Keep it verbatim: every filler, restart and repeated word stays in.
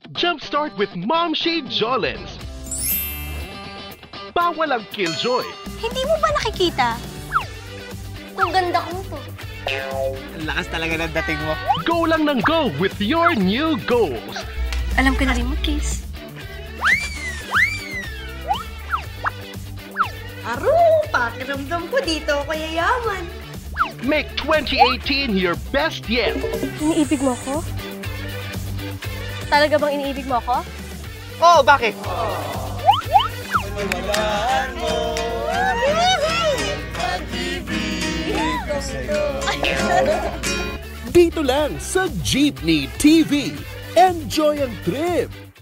Jumpstart with Mom Shade Jolens. Bawal ang killjoy. Hindi mo ba nakikita? Ang ganda ko to. Ang lakas talaga ng dating mo. Go lang ng go with your new goals. Alam ko na rin mag-kiss. Aro, pakiramdam ko dito ako yayaman. Make twenty eighteen your best yet. Iniibig mo ko? Talaga bang iniibig mo ko? Oo, oh, bakit? Dito lang sa Jeepney T V. Enjoy ang trip!